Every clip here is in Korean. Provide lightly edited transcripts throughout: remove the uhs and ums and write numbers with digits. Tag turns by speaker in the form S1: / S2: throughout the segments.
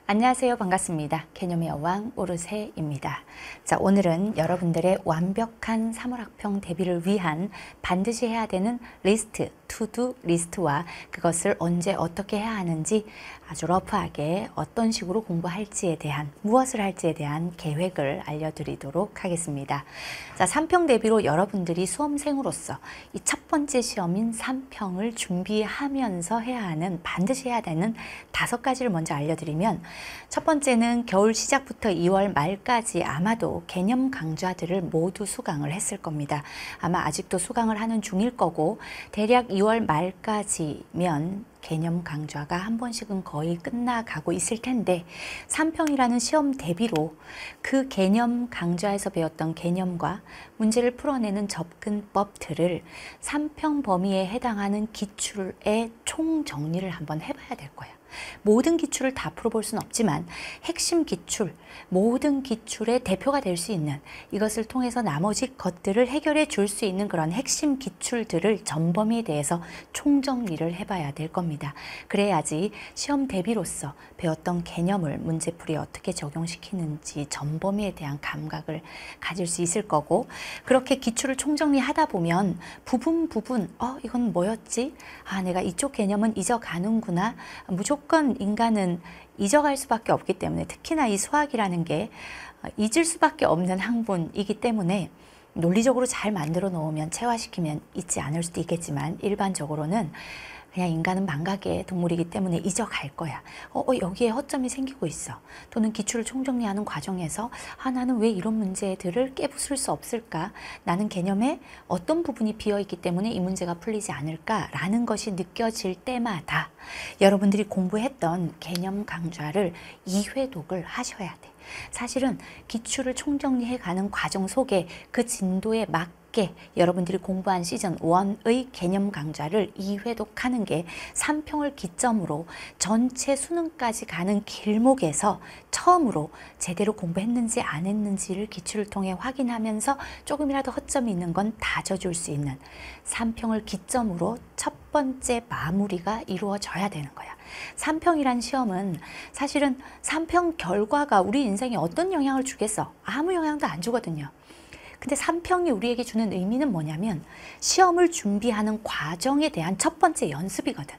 S1: 안녕하세요. 반갑습니다. 개념의 여왕 오르세입니다. 자, 오늘은 여러분들의 완벽한 3월 학평 대비를 위한 반드시 해야 되는 리스트, 투두 리스트와 그것을 언제 어떻게 해야 하는지 아주 러프하게 어떤 식으로 공부할지에 대한, 무엇을 할지에 대한 계획을 알려드리도록 하겠습니다. 자, 3평 대비로 여러분들이 수험생으로서 이 첫 번째 시험인 3평을 준비하면서 해야 하는, 반드시 해야 되는 5가지를 먼저 알려드리면, 첫 번째는 겨울 시작부터 2월 말까지 아마도 개념 강좌들을 모두 수강을 했을 겁니다. 아마 아직도 수강을 하는 중일 거고, 대략 2월 말까지면 개념 강좌가 한 번씩은 거의 끝나가고 있을 텐데, 3평이라는 시험 대비로 그 개념 강좌에서 배웠던 개념과 문제를 풀어내는 접근법들을 3평 범위에 해당하는 기출의 총정리를 한번 해봐야 될 거예요. 모든 기출을 다 풀어볼 수는 없지만 핵심 기출, 모든 기출의 대표가 될 수 있는, 이것을 통해서 나머지 것들을 해결해 줄 수 있는 그런 핵심 기출들을 전범위에 대해서 총정리를 해봐야 될 겁니다. 그래야지 시험 대비로서 배웠던 개념을 문제풀이에 어떻게 적용시키는지 전범위에 대한 감각을 가질 수 있을 거고, 그렇게 기출을 총정리하다 보면 부분 이건 뭐였지? 내가 이쪽 개념은 잊어가는구나. 무조건 인간은 잊어갈 수밖에 없기 때문에, 특히나 이 수학이라는 게 잊을 수밖에 없는 학문이기 때문에 논리적으로 잘 만들어 놓으면, 체화시키면 잊지 않을 수도 있겠지만, 일반적으로는 그냥 인간은 망각의 동물이기 때문에 잊어갈 거야. 여기에 허점이 생기고 있어. 또는 기출을 총정리하는 과정에서 나는 왜 이런 문제들을 깨부술 수 없을까? 나는 개념에 어떤 부분이 비어있기 때문에 이 문제가 풀리지 않을까라는 것이 느껴질 때마다 여러분들이 공부했던 개념 강좌를 2회독을 하셔야 돼. 사실은 기출을 총정리해 가는 과정 속에 그 진도에 맞게 여러분들이 공부한 시즌 1의 개념 강좌를 2회독하는 게 3평을 기점으로 전체 수능까지 가는 길목에서 처음으로 제대로 공부했는지 안 했는지를 기출을 통해 확인하면서 조금이라도 허점이 있는 건 다져줄 수 있는, 3평을 기점으로 첫 번째 마무리가 이루어져야 되는 거야. 3평이란 시험은 사실은 3평 결과가 우리 인생에 어떤 영향을 주겠어? 아무 영향도 안 주거든요. 근데 3평이 우리에게 주는 의미는 뭐냐면, 시험을 준비하는 과정에 대한 첫 번째 연습이거든.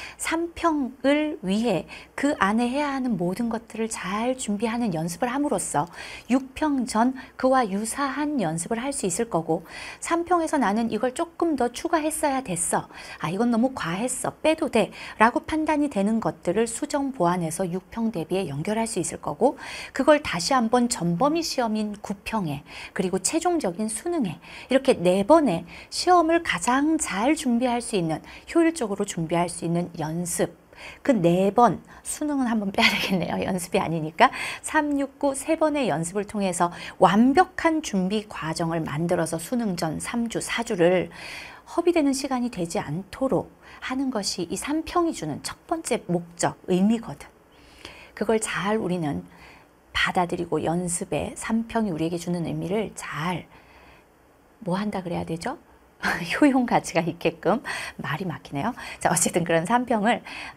S1: 3평을 위해 그 안에 해야 하는 모든 것들을 잘 준비하는 연습을 함으로써 6평 전 그와 유사한 연습을 할 수 있을 거고, 3평에서 나는 이걸 조금 더 추가했어야 됐어, 이건 너무 과했어, 빼도 돼 라고 판단이 되는 것들을 수정 보완해서 6평 대비에 연결할 수 있을 거고, 그걸 다시 한번 전범위 시험인 9평에, 그리고 최종적인 수능에, 이렇게 4번의 시험을 가장 잘 준비할 수 있는, 효율적으로 준비할 수 있는 연습, 그 4번, 수능은 한번 빼야 되겠네요. 연습이 아니니까 3, 6, 9 3번의 연습을 통해서 완벽한 준비 과정을 만들어서 수능 전 3주, 4주를 허비되는 시간이 되지 않도록 하는 것이 이 3평이 주는 첫 번째 목적, 의미거든. 그걸 잘 우리는 받아들이고 연습에 3평이 우리에게 주는 의미를 잘 뭐 한다 그래야 되죠? 효용 가치가 있게끔, 말이 막히네요. 자, 어쨌든 그런 3평을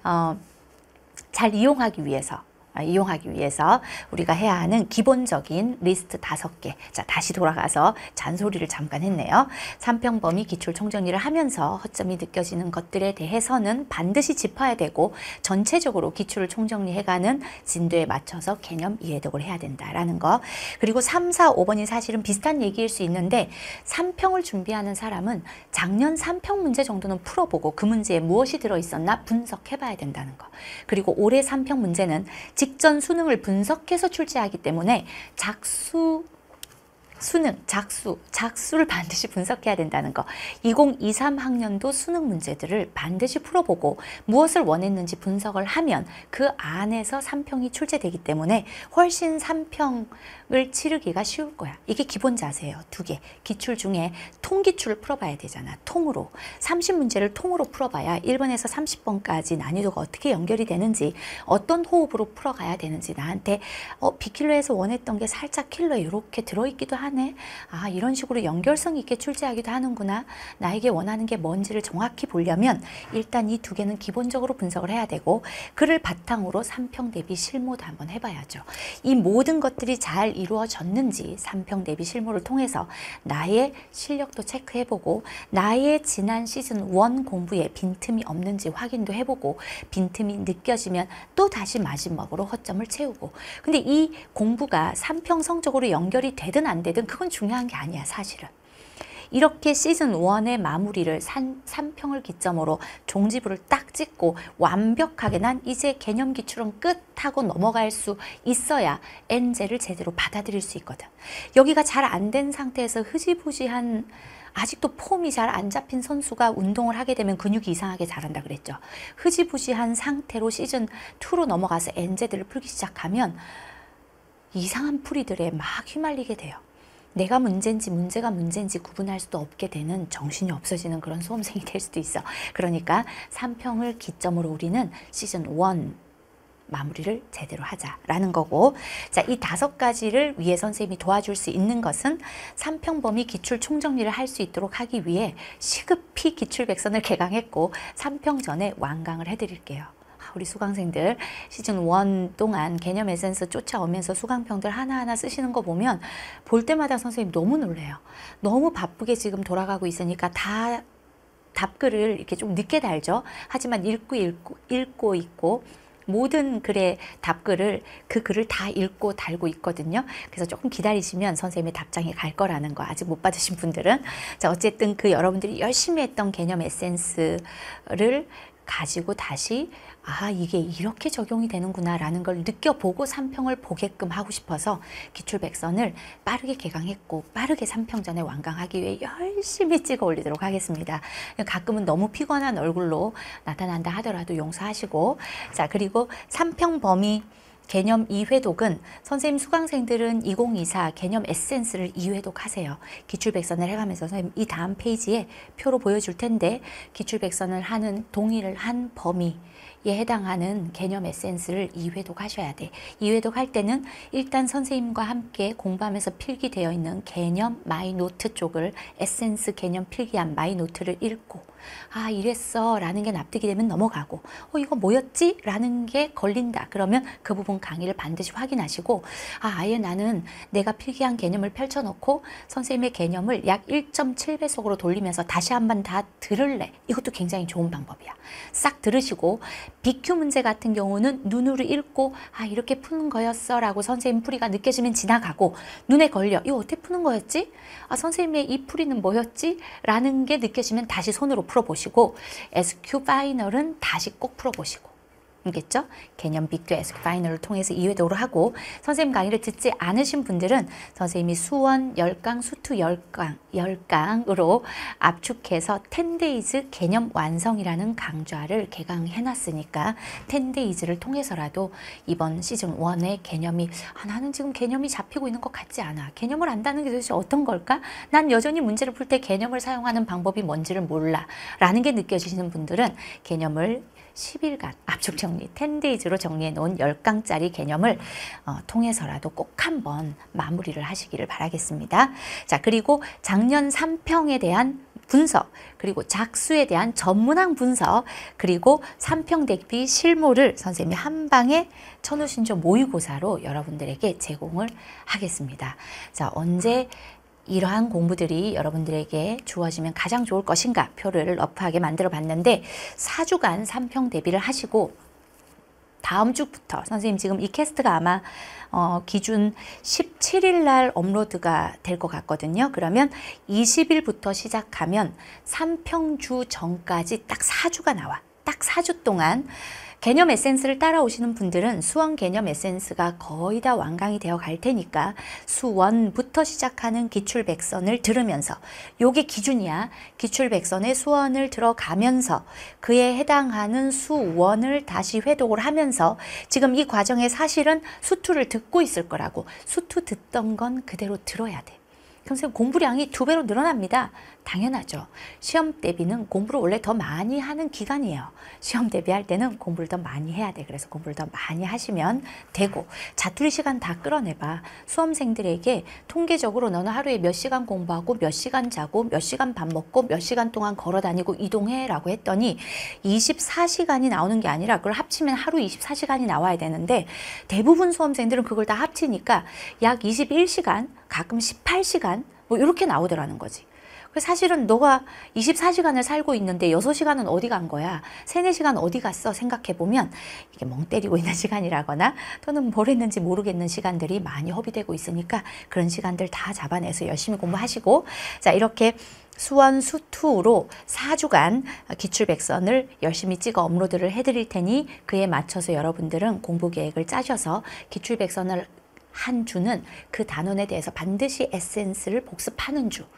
S1: 잘 이용하기 위해서 우리가 해야 하는 기본적인 리스트 5개. 자, 다시 돌아가서 잔소리를 잠깐 했네요. 3평 범위 기출 총정리를 하면서 허점이 느껴지는 것들에 대해서는 반드시 짚어야 되고, 전체적으로 기출을 총정리해가는 진도에 맞춰서 개념 이해독을 해야 된다라는 거. 그리고 3, 4, 5번이 사실은 비슷한 얘기일 수 있는데, 3평을 준비하는 사람은 작년 3평 문제 정도는 풀어보고 그 문제에 무엇이 들어있었나 분석해봐야 된다는 거. 그리고 올해 3평 문제는 직전 수능을 분석해서 출제하기 때문에 작수를 반드시 분석해야 된다는 거. 2023 학년도 수능 문제들을 반드시 풀어보고 무엇을 원했는지 분석을 하면 그 안에서 3평이 출제되기 때문에 훨씬 3평을 치르기가 쉬울 거야. 이게 기본 자세예요. 2개. 기출 중에 통기출을 풀어봐야 되잖아. 통으로. 30문제를 통으로 풀어봐야 1번에서 30번까지 난이도가 어떻게 연결이 되는지, 어떤 호흡으로 풀어가야 되는지, 나한테 B킬러에서 원했던 게 살짝 킬러에 이렇게 들어있기도 하네, 하네. 아, 이런 식으로 연결성 있게 출제하기도 하는구나. 나에게 원하는 게 뭔지를 정확히 보려면 일단 이 두 개는 기본적으로 분석을 해야 되고, 그를 바탕으로 삼평 대비 실무도 한번 해봐야죠. 이 모든 것들이 잘 이루어졌는지 삼평 대비 실무를 통해서 나의 실력도 체크해보고, 나의 지난 시즌 1 공부에 빈틈이 없는지 확인도 해보고, 빈틈이 느껴지면 또 다시 마지막으로 허점을 채우고. 근데 이 공부가 삼평 성적으로 연결이 되든 안 되든 그건 중요한 게 아니야, 사실은. 이렇게 시즌 1의 마무리를 3평을 기점으로 종지부를 딱 찍고 완벽하게 난 이제 개념 기출은 끝 하고 넘어갈 수 있어야 엔제를 제대로 받아들일 수 있거든. 여기가 잘 안 된 상태에서 흐지부지한, 아직도 폼이 잘 안 잡힌 선수가 운동을 하게 되면 근육이 이상하게 자란다 그랬죠. 흐지부지한 상태로 시즌 2로 넘어가서 엔제들을 풀기 시작하면 이상한 풀이들에 막 휘말리게 돼요. 내가 문제인지 문제가 문제인지 구분할 수도 없게 되는, 정신이 없어지는 그런 수험생이 될 수도 있어. 그러니까 3평을 기점으로 우리는 시즌 1 마무리를 제대로 하자라는 거고, 자, 이 5가지를 위해 선생님이 도와줄 수 있는 것은 3평 범위 기출 총정리를 할 수 있도록 하기 위해 시급히 기출백선을 개강했고 3평 전에 완강을 해드릴게요. 우리 수강생들 시즌 1 동안 개념 에센스 쫓아오면서 수강평들 하나하나 쓰시는 거 보면 볼 때마다 선생님 너무 놀래요. 너무 바쁘게 지금 돌아가고 있으니까 다 답글을 이렇게 좀 늦게 달죠. 하지만 읽고 있고 모든 글의 답글을, 그 글을 다 읽고 달고 있거든요. 그래서 조금 기다리시면 선생님의 답장이 갈 거라는 거, 아직 못 받으신 분들은. 자, 어쨌든 그 여러분들이 열심히 했던 개념 에센스를 가지고 다시 아, 이게 이렇게 적용이 되는구나 라는 걸 느껴보고 3평을 보게끔 하고 싶어서 기출백선을 빠르게 개강했고 빠르게 3평 전에 완강하기 위해 열심히 찍어 올리도록 하겠습니다. 가끔은 너무 피곤한 얼굴로 나타난다 하더라도 용서하시고, 자, 그리고 3평 범위 개념 2회독은 선생님 수강생들은 2024 개념 에센스를 2회독 하세요. 기출백선을 해가면서 선생님 이 다음 페이지에 표로 보여줄 텐데, 기출백선을 하는 동의를 한 범위에 해당하는 개념 에센스를 2회독 하셔야 돼. 2회독 할 때는 일단 선생님과 함께 공부하면서 필기되어 있는 개념 마이노트 쪽을, 에센스 개념 필기한 마이노트를 읽고, 아, 이랬어 라는 게 납득이 되면 넘어가고, 이거 뭐였지? 라는 게 걸린다. 그러면 그 부분 강의를 반드시 확인하시고, 아, 아예 나는 내가 필기한 개념을 펼쳐놓고 선생님의 개념을 약 1.7배속으로 돌리면서 다시 한번 다 들을래. 이것도 굉장히 좋은 방법이야. 싹 들으시고, BQ 문제 같은 경우는 눈으로 읽고, 아, 이렇게 푸는 거였어 라고 선생님 풀이가 느껴지면 지나가고, 눈에 걸려. 이거 어떻게 푸는 거였지? 아, 선생님의 이 풀이는 뭐였지? 라는 게 느껴지면 다시 손으로 풀어보시고, SQ 파이널은 다시 꼭 풀어보시고, 알겠죠? 개념 BQ SQ 파이널을 통해서 2회독을 하고, 선생님 강의를 듣지 않으신 분들은 선생님이 수원 10강, 수투 10강으로 압축해서 10days 개념 완성이라는 강좌를 개강해놨으니까 10days를 통해서라도 이번 시즌 1의 개념이, 아, 나는 지금 개념이 잡히고 있는 것 같지 않아. 개념을 안다는 게 도대체 어떤 걸까? 난 여전히 문제를 풀 때 개념을 사용하는 방법이 뭔지를 몰라 라는 게 느껴지시는 분들은 개념을 10일간 압축 정리, 10days로 정리해 놓은 10강짜리 개념을 통해서라도 꼭 한번 마무리를 하시기를 바라겠습니다. 자, 그리고 작년 3평에 대한 분석, 그리고 작수에 대한 전문항 분석, 그리고 3평 대비 실무를 선생님이 한 방에 천우신조 모의고사로 여러분들에게 제공을 하겠습니다. 자, 언제 이러한 공부들이 여러분들에게 주어지면 가장 좋을 것인가 표를 러프하게 만들어 봤는데, 4주간 3평 대비를 하시고 다음 주부터 선생님 지금 이 캐스트가 아마 기준 17일 날 업로드가 될 것 같거든요. 그러면 20일부터 시작하면 3평주 전까지 딱 4주가 나와. 딱 4주 동안 개념 에센스를 따라오시는 분들은 수원 개념 에센스가 거의 다 완강이 되어 갈 테니까 수원부터 시작하는 기출백선을 들으면서, 요게 기준이야. 기출백선의 수원을 들어가면서 그에 해당하는 수원을 다시 회독을 하면서, 지금 이 과정에 사실은 수투를 듣고 있을 거라고, 수투 듣던 건 그대로 들어야 돼. 선생님 공부량이 2배로 늘어납니다. 당연하죠. 시험 대비는 공부를 원래 더 많이 하는 기간이에요. 시험 대비할 때는 공부를 더 많이 해야 돼. 그래서 공부를 더 많이 하시면 되고, 자투리 시간 다 끌어내봐. 수험생들에게 통계적으로 너는 하루에 몇 시간 공부하고 몇 시간 자고 몇 시간 밥 먹고 몇 시간 동안 걸어 다니고 이동해 라고 했더니 24시간이 나오는 게 아니라 그걸 합치면 하루 24시간이 나와야 되는데, 대부분 수험생들은 그걸 다 합치니까 약 21시간, 가끔 18시간 뭐 이렇게 나오더라는 거지. 사실은 너가 24시간을 살고 있는데 6시간은 어디 간 거야? 3, 4시간 어디 갔어? 생각해보면 이게 멍 때리고 있는 시간이라거나 또는 뭘 했는지 모르겠는 시간들이 많이 허비되고 있으니까 그런 시간들 다 잡아내서 열심히 공부하시고, 자, 이렇게 수원 수투로 4주간 기출백선을 열심히 찍어 업로드를 해드릴 테니 그에 맞춰서 여러분들은 공부 계획을 짜셔서 기출백선을 한 주는 그 단원에 대해서 반드시 에센스를 복습하는 주,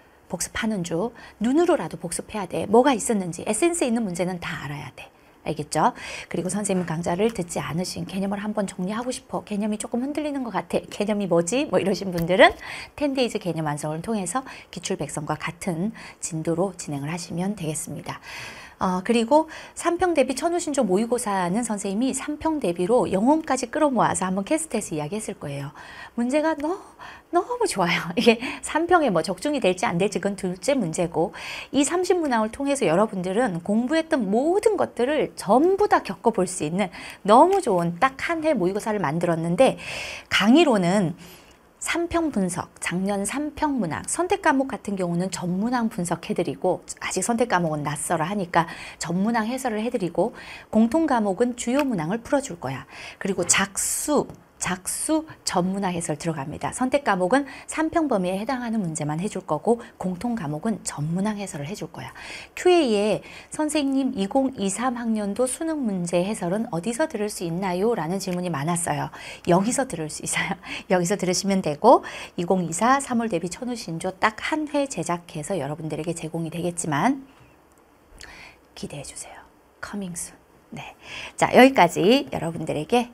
S1: 눈으로라도 복습해야 돼. 뭐가 있었는지, 에센스에 있는 문제는 다 알아야 돼. 알겠죠? 그리고 선생님 강좌를 듣지 않으신, 개념을 한번 정리하고 싶어, 개념이 조금 흔들리는 것 같아, 개념이 뭐지? 뭐 이러신 분들은 10데이즈 개념 완성을 통해서 기출백선과 같은 진도로 진행을 하시면 되겠습니다. 그리고 3평 대비 천우신조 모의고사는 선생님이 3평 대비로 영혼까지 끌어모아서 한번 캐스트에서 이야기했을 거예요. 문제가 너무 좋아요. 이게 3평에 뭐 적중이 될지 안 될지 그건 둘째 문제고, 이 30문항을 통해서 여러분들은 공부했던 모든 것들을 전부 다 겪어볼 수 있는 너무 좋은 딱 한 해 모의고사를 만들었는데, 강의로는 3평 분석, 작년 3평 문항, 선택 과목 같은 경우는 전문항 분석해드리고, 아직 선택 과목은 낯설어 하니까 전문항 해설을 해드리고, 공통 과목은 주요 문항을 풀어줄 거야. 그리고 작수 전문화 해설 들어갑니다. 선택 과목은 3평 범위에 해당하는 문제만 해줄 거고, 공통 과목은 전문화 해설을 해줄 거야. QA에 선생님 2023 학년도 수능 문제 해설은 어디서 들을 수 있나요? 라는 질문이 많았어요. 여기서 들을 수 있어요. 여기서 들으시면 되고, 2024 3월 대비 천우신조 딱 한 회 제작해서 여러분들에게 제공이 되겠지만 기대해 주세요. Coming soon. 네. 자, 여기까지 여러분들에게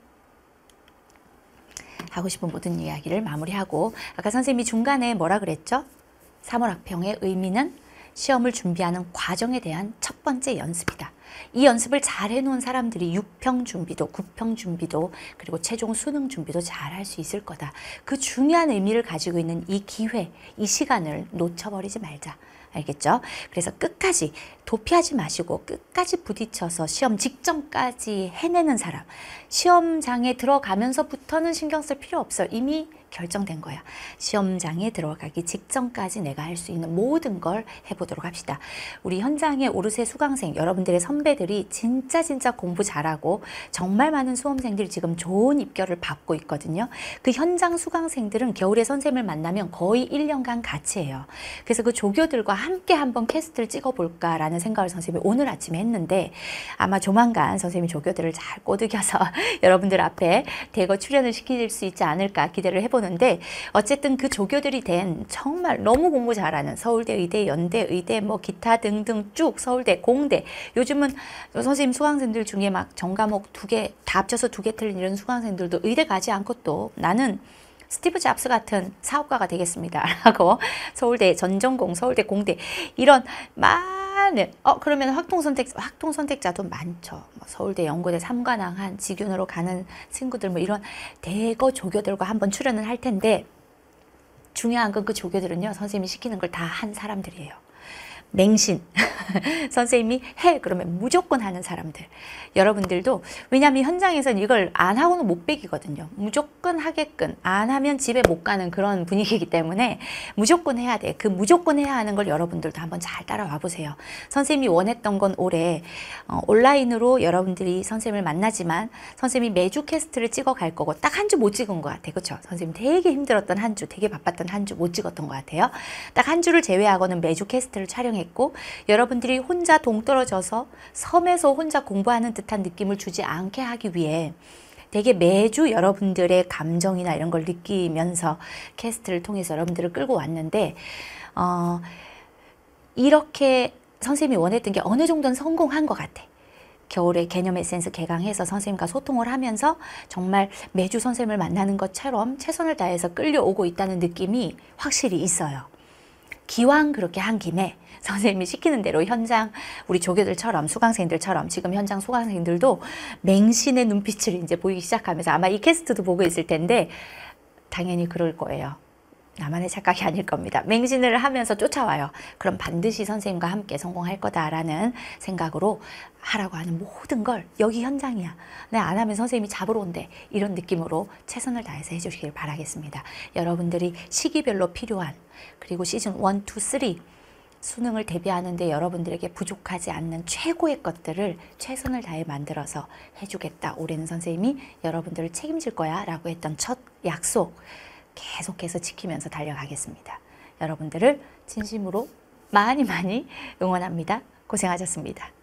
S1: 하고 싶은 모든 이야기를 마무리하고, 아까 선생님이 중간에 뭐라 그랬죠? 3월 학평의 의미는 시험을 준비하는 과정에 대한 첫 번째 연습이다. 이 연습을 잘 해놓은 사람들이 6평 준비도, 9평 준비도, 그리고 최종 수능 준비도 잘 할 수 있을 거다. 그 중요한 의미를 가지고 있는 이 기회, 이 시간을 놓쳐버리지 말자. 알겠죠? 그래서 끝까지 도피하지 마시고 끝까지 부딪혀서 시험 직전까지 해내는 사람, 시험장에 들어가면서부터는 신경 쓸 필요 없어. 이미 결정된 거야. 시험장에 들어가기 직전까지 내가 할 수 있는 모든 걸 해보도록 합시다. 우리 현장의 오르세 수강생, 여러분들의 선배들이 진짜 공부 잘하고 정말 많은 수험생들이 지금 좋은 입결을 받고 있거든요. 그 현장 수강생들은 겨울에 선생님을 만나면 거의 1년간 같이 해요. 그래서 그 조교들과 함께 한번 캐스트를 찍어볼까라는 생각을 선생님이 오늘 아침에 했는데, 아마 조만간 선생님이 조교들을 잘 꼬드겨서 여러분들 앞에 대거 출연을 시킬 수 있지 않을까 기대를 해보는데, 어쨌든 그 조교들이 된 정말 너무 공부 잘하는 서울대, 의대, 연대, 의대, 뭐 기타 등등 쭉 서울대, 공대, 요즘은 선생님 수강생들 중에 막 전과목 2개 다 합쳐서 2개 틀린 이런 수강생들도 의대 가지 않고 또 나는 스티브 잡스 같은 사업가가 되겠습니다 라고 서울대 전전공, 서울대 공대 이런 많은 그러면 확통 선택자도 많죠. 뭐 서울대, 연고대 3관왕 한 직윤으로 가는 친구들 뭐 이런 대거 조교들과 한번 출연을 할 텐데, 중요한 건 그 조교들은요 선생님이 시키는 걸 다 한 사람들이에요. 맹신 선생님이 해 그러면 무조건 하는 사람들. 여러분들도, 왜냐하면 현장에서는 이걸 안 하고는 못 배기거든요. 무조건 하게끔, 안 하면 집에 못 가는 그런 분위기이기 때문에 무조건 해야 돼. 그 무조건 해야 하는 걸 여러분들도 한번 잘 따라와 보세요. 선생님이 원했던 건 올해 온라인으로 여러분들이 선생님을 만나지만 선생님이 매주 캐스트를 찍어 갈 거고, 딱 한 주 못 찍은 것 같아. 그렇죠? 선생님 되게 힘들었던 한 주, 되게 바빴던 한 주 못 찍었던 것 같아요. 딱 한 주를 제외하고는 매주 캐스트를 촬영했고, 여러분들이 혼자 동떨어져서 섬에서 혼자 공부하는 듯한 느낌을 주지 않게 하기 위해 되게 매주 여러분들의 감정이나 이런 걸 느끼면서 캐스트를 통해서 여러분들을 끌고 왔는데, 이렇게 선생님이 원했던 게 어느 정도는 성공한 것 같아. 겨울에 개념 에센스 개강해서 선생님과 소통을 하면서 정말 매주 선생님을 만나는 것처럼 최선을 다해서 끌려오고 있다는 느낌이 확실히 있어요. 기왕 그렇게 한 김에 선생님이 시키는 대로 현장 우리 조교들처럼 수강생들처럼 지금 현장 수강생들도 맹신의 눈빛을 이제 보이기 시작하면서 아마 이 캐스트도 보고 있을 텐데 당연히 그럴 거예요. 나만의 착각이 아닐 겁니다. 맹신을 하면서 쫓아와요. 그럼 반드시 선생님과 함께 성공할 거다라는 생각으로 하라고 하는 모든 걸 여기 현장이야. 내가 안 하면 선생님이 잡으러 온대. 이런 느낌으로 최선을 다해서 해주시길 바라겠습니다. 여러분들이 시기별로 필요한 그리고 시즌 1, 2, 3 수능을 대비하는데 여러분들에게 부족하지 않는 최고의 것들을 최선을 다해 만들어서 해주겠다. 올해는 선생님이 여러분들을 책임질 거야 라고 했던 첫 약속 계속해서 지키면서 달려가겠습니다. 여러분들을 진심으로 많이 응원합니다. 고생하셨습니다.